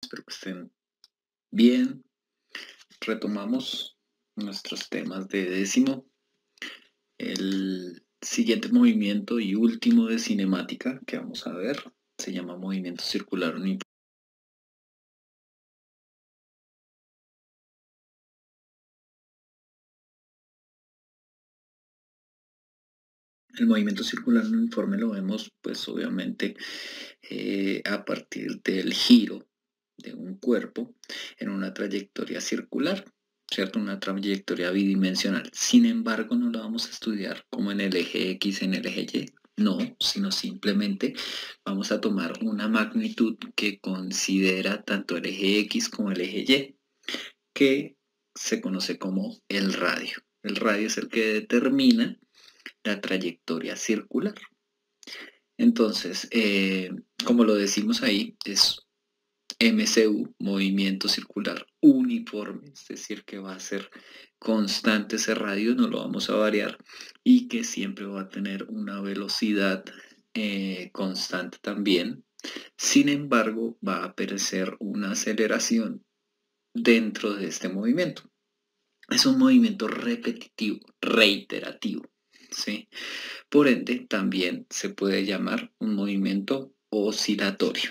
Espero que estén bien. Retomamos nuestros temas de décimo. El siguiente movimiento y último de cinemática que vamos a ver se llama movimiento circular uniforme. El movimiento circular uniforme lo vemos, pues obviamente, a partir del giro de un cuerpo en una trayectoria circular, ¿cierto? Una trayectoria bidimensional. Sin embargo, no lo vamos a estudiar como en el eje X, en el eje Y, no, sino simplemente vamos a tomar una magnitud que considera tanto el eje X como el eje Y, que se conoce como el radio. El radio es el que determina la trayectoria circular. Entonces, como lo decimos ahí, es MCU, movimiento circular uniforme, es decir, que va a ser constante ese radio, no lo vamos a variar, y que siempre va a tener una velocidad constante también. Sin embargo, va a aparecer una aceleración dentro de este movimiento. Es un movimiento repetitivo, reiterativo, ¿sí? Por ende, también se puede llamar un movimiento oscilatorio.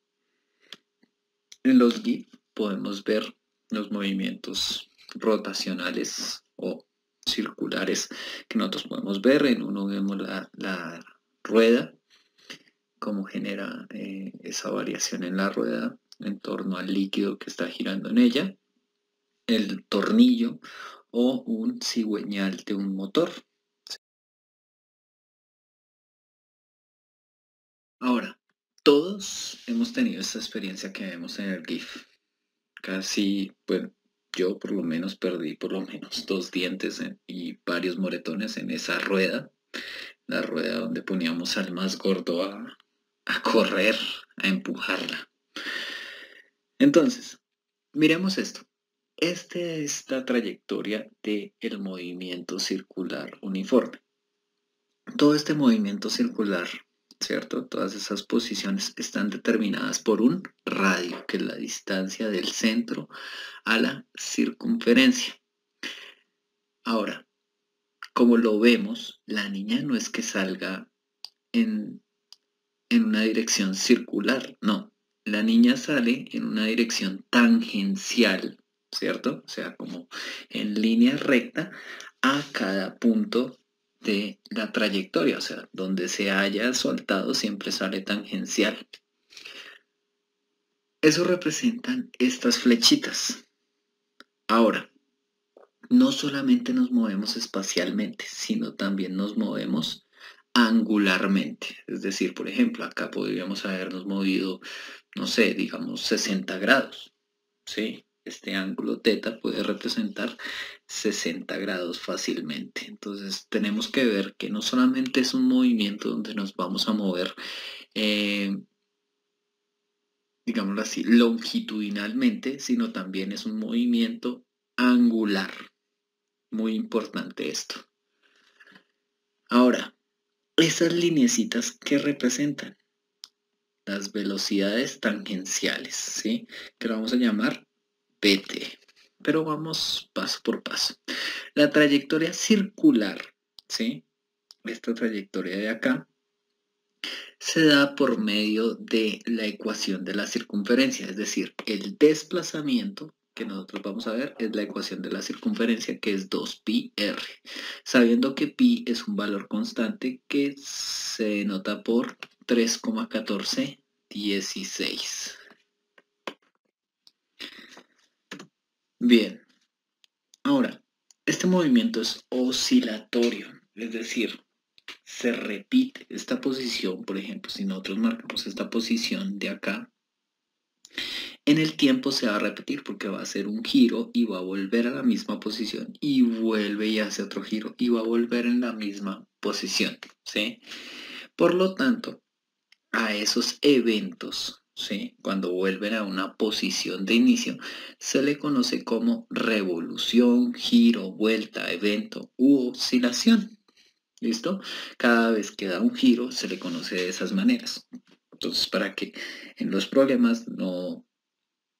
En los GIF podemos ver los movimientos rotacionales o circulares que nosotros podemos ver. En uno vemos la rueda, cómo genera esa variación en la rueda en torno al líquido que está girando en ella, el tornillo o un cigüeñal de un motor. Ahora, todos hemos tenido esta experiencia que vemos en el GIF. Casi, bueno, yo por lo menos perdí por lo menos 2 dientes y varios moretones en esa rueda, la rueda donde poníamos al más gordo a correr, a empujarla. Entonces, miremos esto. Esta es la trayectoria del movimiento circular uniforme. Todo este movimiento circular, ¿cierto? Todas esas posiciones están determinadas por un radio, que es la distancia del centro a la circunferencia. Ahora, como lo vemos, la niña no es que salga en una dirección circular, no. La niña sale en una dirección tangencial, ¿cierto? O sea, como en línea recta a cada punto de la trayectoria, o sea, donde se haya soltado siempre sale tangencial. Eso representan estas flechitas. Ahora, no solamente nos movemos espacialmente, sino también nos movemos angularmente. Es decir, por ejemplo, acá podríamos habernos movido, no sé, digamos 60 grados, ¿sí? Este ángulo teta puede representar 60 grados fácilmente. Entonces tenemos que ver que no solamente es un movimiento donde nos vamos a mover, digámoslo así, longitudinalmente, sino también es un movimiento angular. Muy importante esto. Ahora, esas lineecitas que representan las velocidades tangenciales, ¿sí? Que lo vamos a llamar PT. Pero vamos paso por paso. La trayectoria circular, ¿sí? Esta trayectoria de acá se da por medio de la ecuación de la circunferencia, es decir, el desplazamiento que nosotros vamos a ver es la ecuación de la circunferencia, que es 2πr, sabiendo que pi es un valor constante que se denota por 3,1416. Bien, ahora, este movimiento es oscilatorio, es decir, se repite esta posición. Por ejemplo, si nosotros marcamos esta posición de acá, en el tiempo se va a repetir porque va a hacer un giro y va a volver a la misma posición y vuelve y hace otro giro y va a volver en la misma posición, ¿sí? Por lo tanto, a esos eventos, ¿sí? Cuando vuelven a una posición de inicio, se le conoce como revolución, giro, vuelta, evento u oscilación. ¿Listo? Cada vez que da un giro se le conoce de esas maneras. Entonces, para que en los problemas no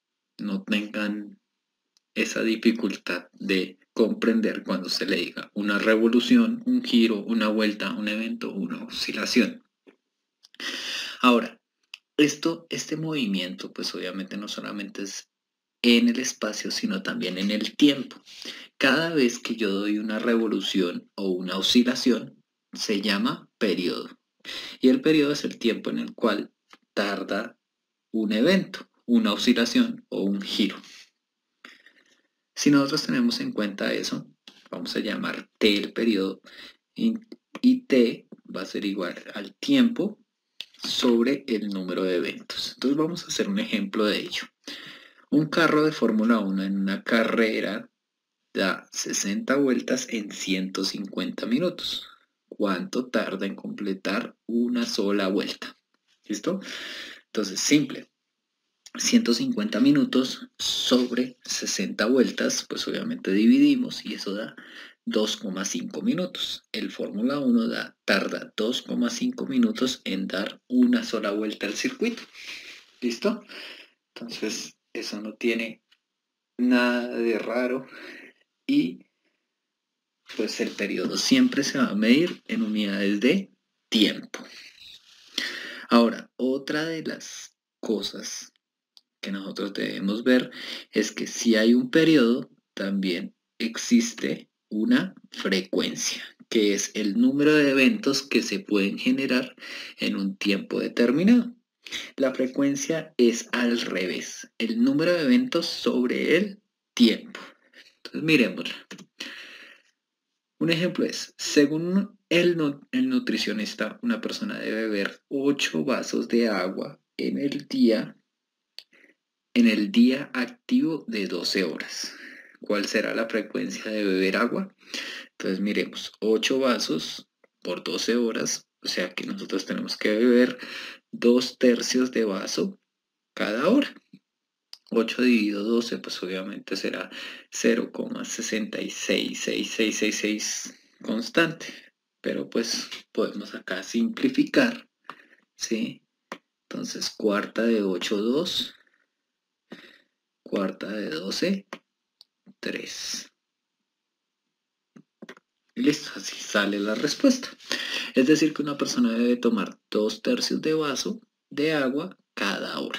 no tengan esa dificultad de comprender cuando se le diga una revolución, un giro, una vuelta, un evento, una oscilación. Ahora, este movimiento, pues obviamente no solamente es en el espacio, sino también en el tiempo. Cada vez que yo doy una revolución o una oscilación, se llama periodo. Y el periodo es el tiempo en el cual tarda un evento, una oscilación o un giro. Si nosotros tenemos en cuenta eso, vamos a llamar t el periodo y t va a ser igual al tiempo sobre el número de eventos. Entonces vamos a hacer un ejemplo de ello. Un carro de Fórmula 1 en una carrera da 60 vueltas en 150 minutos. ¿Cuánto tarda en completar una sola vuelta? ¿Listo? Entonces, simple. 150 minutos sobre 60 vueltas, pues obviamente dividimos y eso da 2,5 minutos. El Fórmula 1 tarda 2,5 minutos en dar una sola vuelta al circuito. ¿Listo? Entonces, eso no tiene nada de raro y pues el periodo siempre se va a medir en unidades de tiempo. Ahora, otra de las cosas que nosotros debemos ver es que si hay un periodo, también existe una frecuencia, que es el número de eventos que se pueden generar en un tiempo determinado. La frecuencia es al revés, el número de eventos sobre el tiempo. Entonces miremoslo. Un ejemplo es, según el nutricionista, una persona debe beber 8 vasos de agua en el día activo de 12 horas. ¿Cuál será la frecuencia de beber agua? Entonces miremos, 8 vasos por 12 horas, o sea que nosotros tenemos que beber 2/3 de vaso cada hora. 8 dividido 12, pues obviamente será 0,666666 constante. Pero pues podemos acá simplificar, ¿sí? Entonces, cuarta de 8, 2. Cuarta de 12, 3. Y listo, así sale la respuesta. Es decir, que una persona debe tomar 2/3 de vaso de agua cada hora.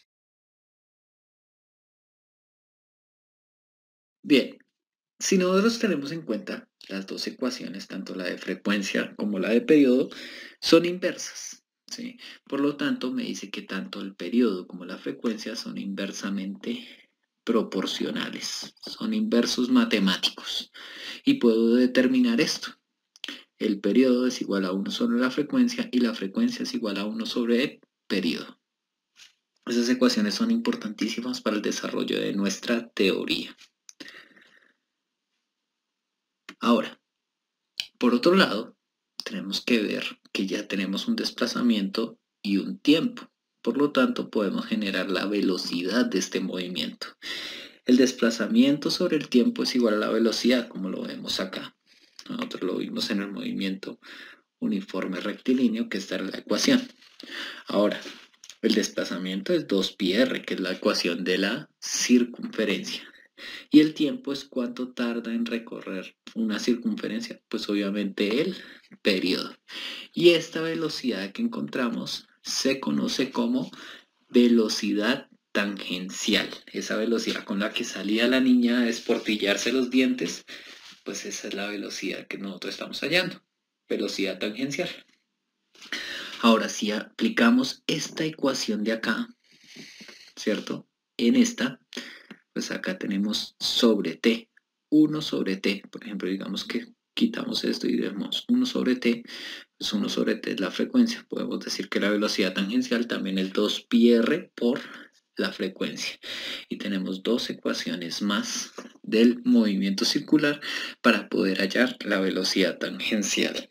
Bien, si nosotros tenemos en cuenta las dos ecuaciones, tanto la de frecuencia como la de periodo, son inversas, ¿sí? Por lo tanto, me dice que tanto el periodo como la frecuencia son inversamente proporcionales, son inversos matemáticos. Y puedo determinar esto. El periodo es igual a 1 sobre la frecuencia y la frecuencia es igual a 1 sobre el periodo. Esas ecuaciones son importantísimas para el desarrollo de nuestra teoría. Ahora, por otro lado, tenemos que ver que ya tenemos un desplazamiento y un tiempo. Por lo tanto, podemos generar la velocidad de este movimiento. El desplazamiento sobre el tiempo es igual a la velocidad, como lo vemos acá. Nosotros lo vimos en el movimiento uniforme rectilíneo, que está en la ecuación. Ahora, el desplazamiento es 2πr, que es la ecuación de la circunferencia. Y el tiempo es cuánto tarda en recorrer una circunferencia, pues obviamente el periodo. Y esta velocidad que encontramos se conoce como velocidad tangencial. Esa velocidad con la que salía la niña a desportillarse los dientes, pues esa es la velocidad que nosotros estamos hallando. Velocidad tangencial. Ahora, si aplicamos esta ecuación de acá, ¿cierto? En esta, pues acá tenemos sobre t, 1 sobre t. Por ejemplo, digamos que quitamos esto y vemos 1 sobre t, pues 1 sobre t es la frecuencia. Podemos decir que la velocidad tangencial también es 2πr por la frecuencia. Y tenemos dos ecuaciones más del movimiento circular para poder hallar la velocidad tangencial.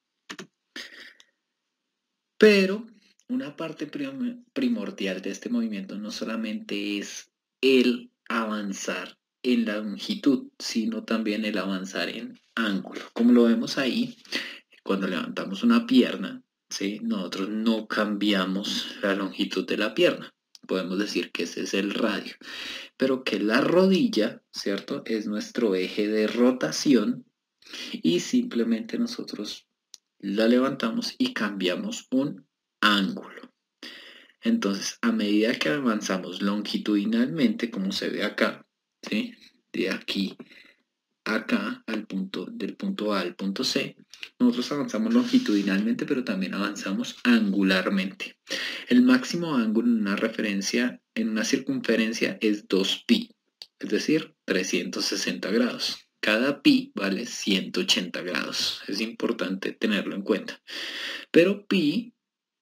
Pero una parte primordial de este movimiento no solamente es el avanzar en la longitud, sino también el avanzar en ángulo. Como lo vemos ahí, cuando levantamos una pierna, ¿sí? Nosotros no cambiamos la longitud de la pierna, Podemos decir que ese es el radio, pero que la rodilla, ¿cierto? Es nuestro eje de rotación y simplemente nosotros la levantamos y cambiamos un ángulo. Entonces, a medida que avanzamos longitudinalmente, como se ve acá, ¿sí? De aquí a acá, del punto A al punto C, nosotros avanzamos longitudinalmente, pero también avanzamos angularmente. El máximo ángulo en una referencia, en una circunferencia, es 2pi, es decir, 360 grados. Cada pi vale 180 grados. Es importante tenerlo en cuenta. Pero pi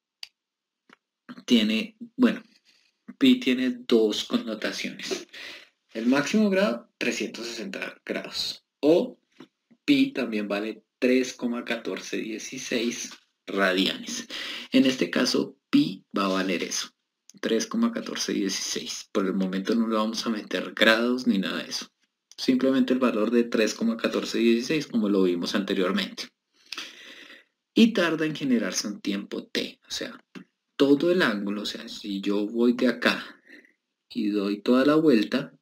tiene, bueno, pi tiene dos connotaciones. El máximo grado, 360 grados. O pi también vale 3,1416 radianes. En este caso, pi va a valer eso, 3,1416. Por el momento no le vamos a meter grados ni nada de eso. Simplemente el valor de 3,1416 como lo vimos anteriormente. Y tarda en generarse un tiempo t, o sea, todo el ángulo, o sea, si yo voy de acá y doy toda la vuelta,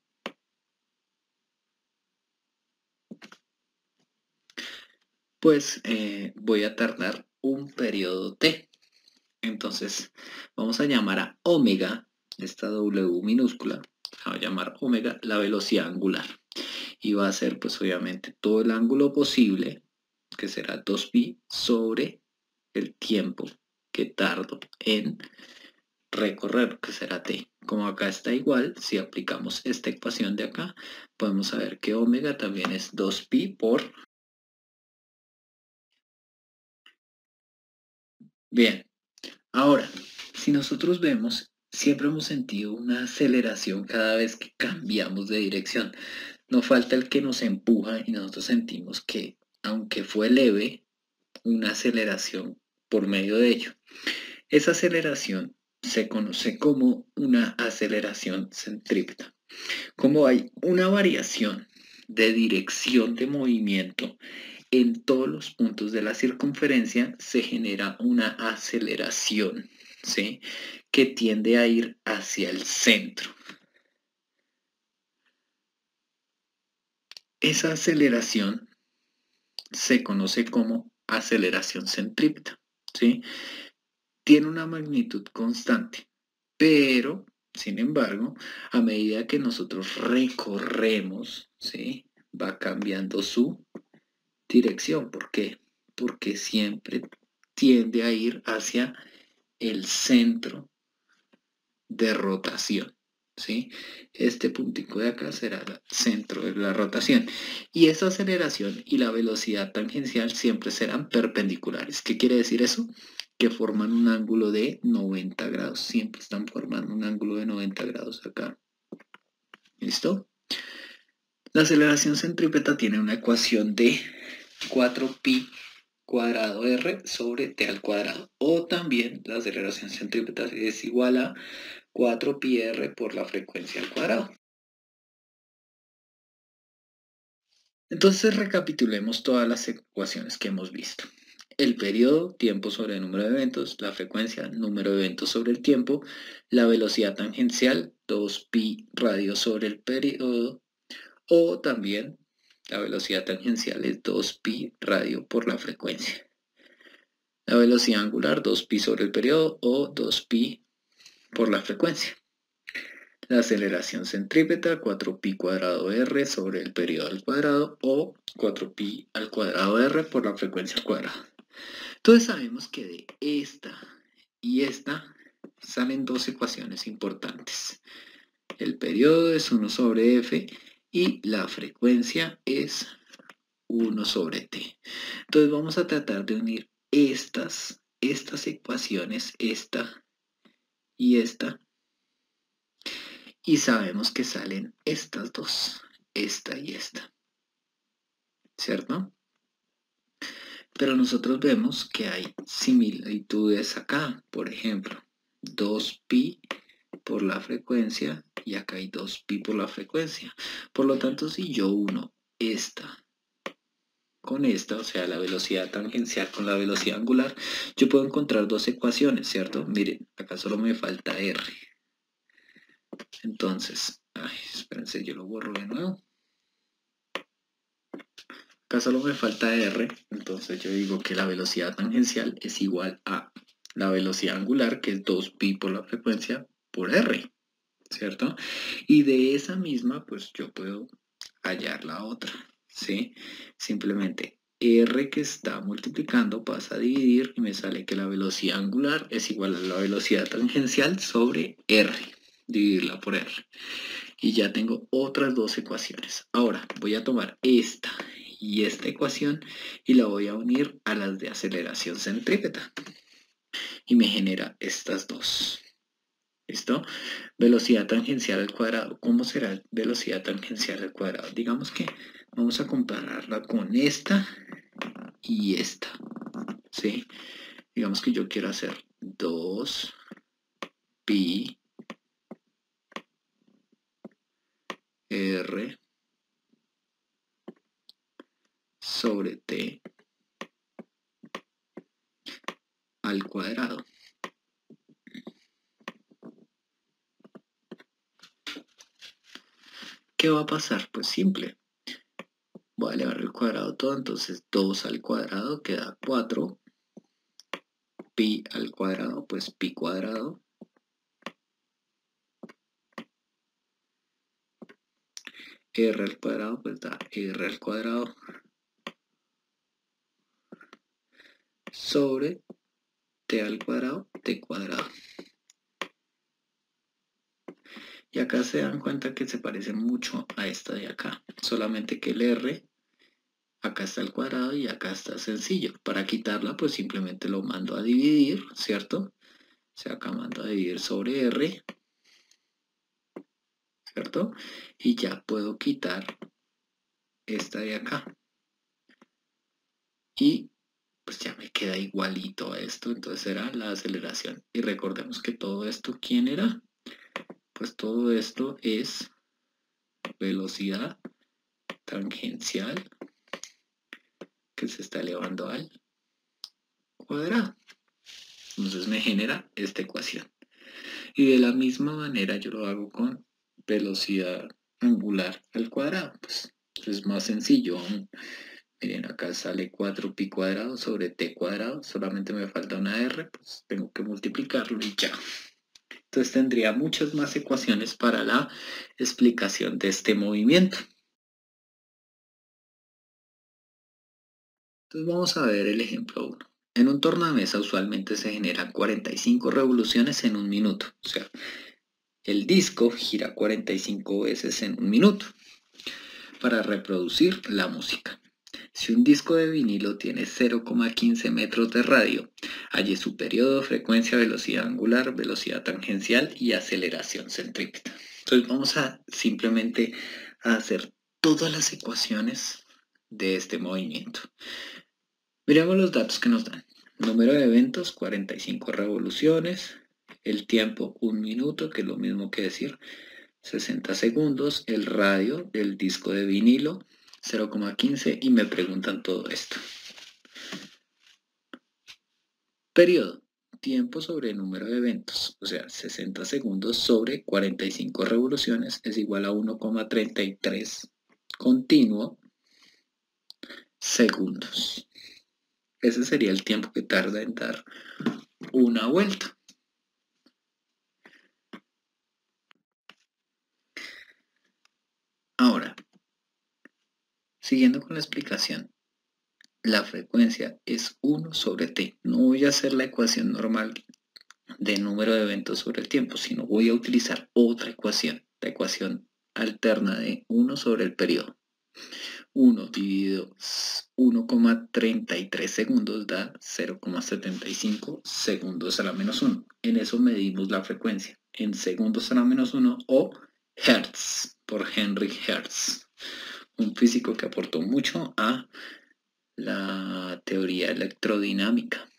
pues voy a tardar un periodo t. Entonces vamos a llamar a omega, esta W minúscula, la voy a llamar omega, la velocidad angular. Y va a ser pues obviamente todo el ángulo posible, que será 2pi, sobre el tiempo que tardo en recorrer, que será t. Como acá está igual, si aplicamos esta ecuación de acá, podemos saber que omega también es 2pi por... Bien, ahora, si nosotros vemos, siempre hemos sentido una aceleración cada vez que cambiamos de dirección. No falta el que nos empuja y nosotros sentimos que, aunque fue leve, una aceleración por medio de ello. Esa aceleración se conoce como una aceleración centrípeta. Como hay una variación de dirección de movimiento en todos los puntos de la circunferencia, se genera una aceleración, ¿sí? Que tiende a ir hacia el centro. Esa aceleración se conoce como aceleración centrípeta, ¿sí? Tiene una magnitud constante, pero, sin embargo, a medida que nosotros recorremos, ¿sí? Va cambiando su dirección. ¿Por qué? Porque siempre tiende a ir hacia el centro de rotación, ¿sí? Este puntico de acá será el centro de la rotación. Y esa aceleración y la velocidad tangencial siempre serán perpendiculares. ¿Qué quiere decir eso? Que forman un ángulo de 90 grados. Siempre están formando un ángulo de 90 grados acá. ¿Listo? La aceleración centrípeta tiene una ecuación de 4pi cuadrado r sobre t al cuadrado. O también la aceleración centrípeta es igual a 4pi r por la frecuencia al cuadrado. Entonces recapitulemos todas las ecuaciones que hemos visto. El periodo, tiempo sobre el número de eventos, la frecuencia, número de eventos sobre el tiempo, la velocidad tangencial, 2pi radio sobre el periodo, o también la velocidad tangencial es 2pi radio por la frecuencia. La velocidad angular, 2pi sobre el periodo o 2pi por la frecuencia. La aceleración centrípeta, 4pi cuadrado r sobre el periodo al cuadrado o 4pi al cuadrado r por la frecuencia al cuadrado. Entonces sabemos que de esta y esta salen dos ecuaciones importantes. El periodo es 1 sobre f y la frecuencia es 1 sobre t. Entonces vamos a tratar de unir estas ecuaciones, esta y esta, y sabemos que salen estas dos, esta y esta, ¿cierto? Pero nosotros vemos que hay similitudes acá, por ejemplo, 2pi por la frecuencia y acá hay 2pi por la frecuencia. Por lo tanto, si yo uno esta con esta, o sea, la velocidad tangencial con la velocidad angular, yo puedo encontrar dos ecuaciones, ¿cierto? Miren, acá solo me falta r. Entonces, espérense, yo lo borro de nuevo. Acá solo me falta R, entonces yo digo que la velocidad tangencial es igual a la velocidad angular, que es 2pi por la frecuencia, por R, ¿cierto? Y de esa misma, pues yo puedo hallar la otra, ¿sí? Simplemente R que está multiplicando pasa a dividir y me sale que la velocidad angular es igual a la velocidad tangencial sobre R, dividirla por R. Y ya tengo otras dos ecuaciones. Ahora voy a tomar esta y esta ecuación y la voy a unir a las de aceleración centrípeta. Y me genera estas dos. ¿Listo? Velocidad tangencial al cuadrado. ¿Cómo será velocidad tangencial al cuadrado? Digamos que vamos a compararla con esta y esta. ¿Sí? Digamos que yo quiero hacer 2pi r sobre t al cuadrado. ¿Qué va a pasar? Pues simple. Voy a elevar el cuadrado todo, entonces 2 al cuadrado queda 4. Pi al cuadrado, pues pi cuadrado. R al cuadrado, pues da R al cuadrado. Sobre t al cuadrado, t cuadrado. Y acá se dan cuenta que se parece mucho a esta de acá. Solamente que el R, acá está al cuadrado y acá está sencillo. Para quitarla, pues simplemente lo mando a dividir, ¿cierto? O sea, acá mando a dividir sobre R, ¿cierto? Y ya puedo quitar esta de acá. Y pues ya me queda igualito a esto. Entonces será la aceleración. Y recordemos que todo esto, ¿quién era? Pues todo esto es velocidad tangencial que se está elevando al cuadrado. Entonces me genera esta ecuación. Y de la misma manera yo lo hago con velocidad angular al cuadrado. Pues es más sencillo aún. Miren, acá sale 4pi cuadrado sobre t cuadrado. Solamente me falta una r, pues tengo que multiplicarlo y ya. Entonces tendría muchas más ecuaciones para la explicación de este movimiento. Entonces vamos a ver el ejemplo 1. En un tornamesa usualmente se generan 45 revoluciones en un minuto. O sea, el disco gira 45 veces en un minuto para reproducir la música. Si un disco de vinilo tiene 0,15 metros de radio, halle su periodo, frecuencia, velocidad angular, velocidad tangencial y aceleración centrípeta. Entonces vamos a simplemente hacer todas las ecuaciones de este movimiento. Miremos los datos que nos dan. Número de eventos, 45 revoluciones. El tiempo, 1 minuto, que es lo mismo que decir 60 segundos. El radio del disco de vinilo, 0,15. Y me preguntan todo esto. Periodo. Tiempo sobre número de eventos. O sea, 60 segundos sobre 45 revoluciones es igual a 1,33 continuo segundos. Ese sería el tiempo que tarda en dar una vuelta. Ahora, siguiendo con la explicación, la frecuencia es 1 sobre t. No voy a hacer la ecuación normal de número de eventos sobre el tiempo, sino voy a utilizar otra ecuación, la ecuación alterna de 1 sobre el periodo. 1 dividido 1,33 segundos da 0,75 segundos a la menos 1. En eso medimos la frecuencia, en segundos a la menos 1 o Hertz, por Henry Hertz, un físico que aportó mucho a la teoría electrodinámica.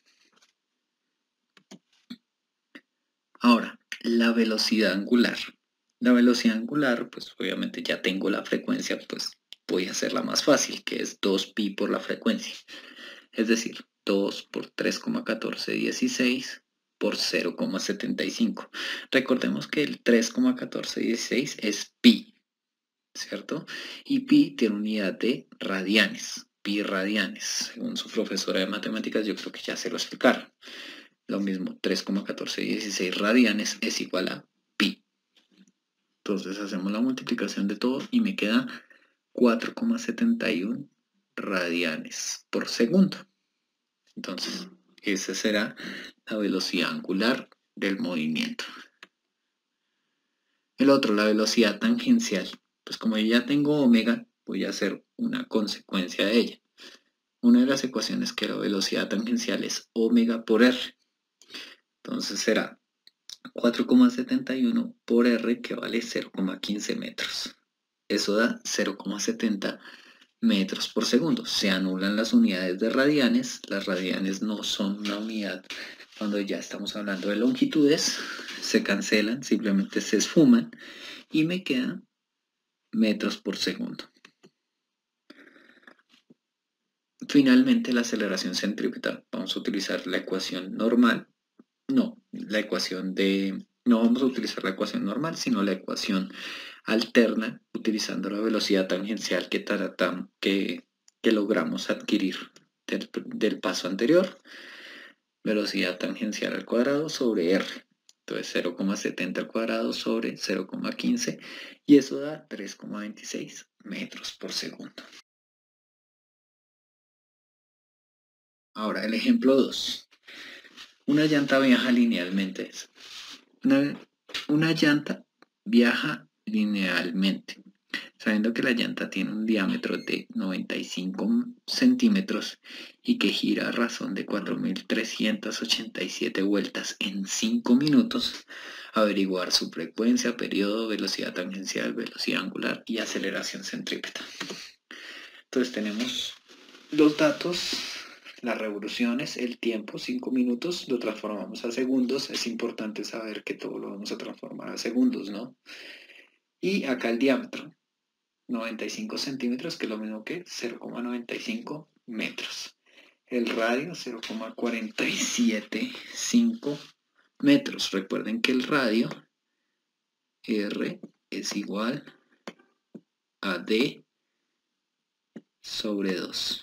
Ahora, la velocidad angular. La velocidad angular, pues obviamente ya tengo la frecuencia, pues voy a hacerla más fácil, que es 2pi por la frecuencia. Es decir, 2 por 3,1416 por 0,75. Recordemos que el 3,1416 es pi, ¿cierto? Y pi tiene unidad de radianes, pi radianes. Según su profesora de matemáticas, yo creo que ya se lo explicaron. Lo mismo, 3,1416 radianes es igual a pi. Entonces hacemos la multiplicación de todo y me queda 4,71 radianes por segundo. Entonces, esa será la velocidad angular del movimiento. El otro, la velocidad tangencial. Pues como yo ya tengo omega, voy a hacer una consecuencia de ella. Una de las ecuaciones que la velocidad tangencial es omega por r. Entonces será 4,71 por r, que vale 0,15 metros. Eso da 0,70 metros por segundo. Se anulan las unidades de radianes. Las radianes no son una unidad cuando ya estamos hablando de longitudes. Se cancelan, simplemente se esfuman y me quedan metros por segundo. Finalmente, la aceleración centrípeta. Vamos a utilizar la ecuación normal. No vamos a utilizar la ecuación normal, sino la ecuación alterna, utilizando la velocidad tangencial que logramos adquirir del paso anterior. Velocidad tangencial al cuadrado sobre r. Entonces 0,70 al cuadrado sobre 0,15 y eso da 3,26 metros por segundo. Ahora el ejemplo 2. Una llanta viaja linealmente. Una llanta viaja linealmente, sabiendo que la llanta tiene un diámetro de 95 centímetros y que gira a razón de 4.387 vueltas en 5 minutos, averiguar su frecuencia, periodo, velocidad tangencial, velocidad angular y aceleración centrípeta. Entonces tenemos los datos, las revoluciones, el tiempo, 5 minutos, lo transformamos a segundos. Es importante saber que todo lo vamos a transformar a segundos, ¿no? Y acá el diámetro, 95 centímetros, que es lo mismo que 0,95 metros. El radio, 0,475 metros. Recuerden que el radio, R, es igual a D sobre 2.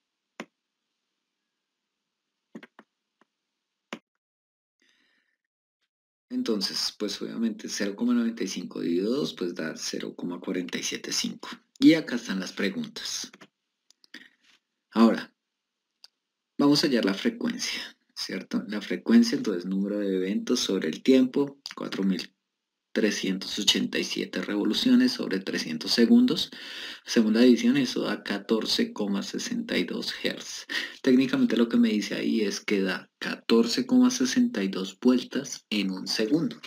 Entonces, pues obviamente 0,95 dividido 2 pues da 0,475. Y acá están las preguntas. Ahora, vamos a hallar la frecuencia, ¿cierto? La frecuencia, entonces, número de eventos sobre el tiempo, 4.387 revoluciones sobre 300 segundos. Hacemos la división, eso da 14,62 Hz. Técnicamente lo que me dice ahí es que da 14,62 vueltas en un segundo.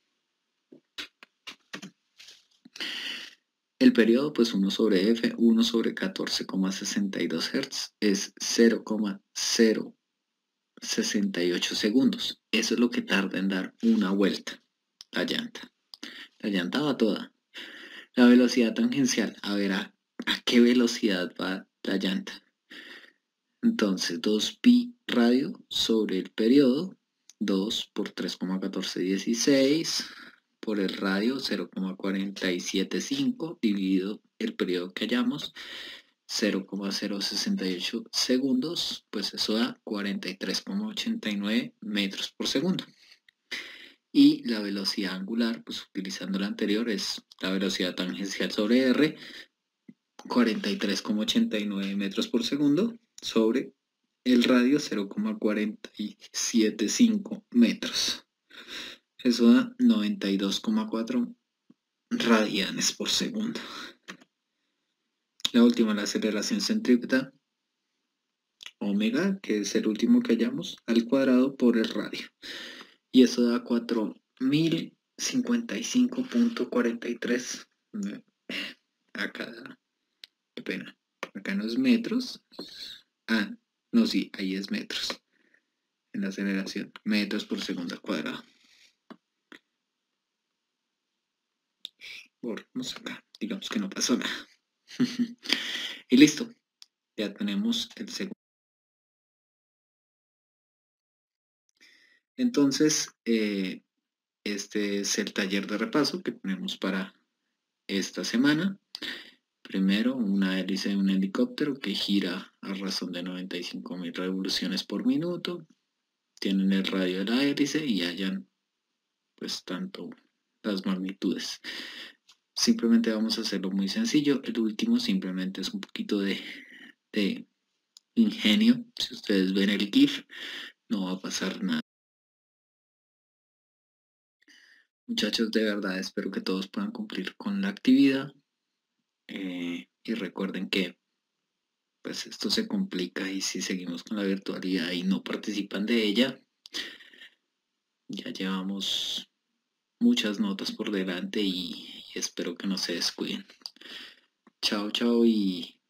El periodo, pues 1 sobre f, 1 sobre 14,62 Hz, es 0,068 segundos. Eso es lo que tarda en dar una vuelta la llanta. La llanta va toda. La velocidad tangencial, a ver a qué velocidad va la llanta. Entonces, 2pi radio sobre el periodo, 2 por 3,1416 por el radio, 0,475 dividido el periodo que hallamos, 0,068 segundos, pues eso da 43,89 metros por segundo. Y la velocidad angular, pues utilizando la anterior, es la velocidad tangencial sobre r, 43,89 metros por segundo sobre el radio, 0,475 metros. Eso da 92,4 radianes por segundo. La última, la aceleración centrípeta, omega, que es el último que hallamos, al cuadrado por el radio. Y eso da 4.055.43. Acá, qué pena. Acá no es metros. Ah, no, sí, ahí es metros. En la aceleración, metros por segundo al cuadrado. Volvemos acá. Digamos que no pasó nada. Y listo. Ya tenemos el segundo. Entonces, este es el taller de repaso que tenemos para esta semana. Primero, una hélice de un helicóptero que gira a razón de 95.000 revoluciones por minuto. Tienen el radio de la hélice y hallan pues tanto las magnitudes. Simplemente vamos a hacerlo muy sencillo. El último simplemente es un poquito de ingenio. Si ustedes ven el GIF, no va a pasar nada. Muchachos, de verdad espero que todos puedan cumplir con la actividad. Y recuerden que pues esto se complica y si seguimos con la virtualidad y no participan de ella, ya llevamos muchas notas por delante y espero que no se descuiden. Chao, chao y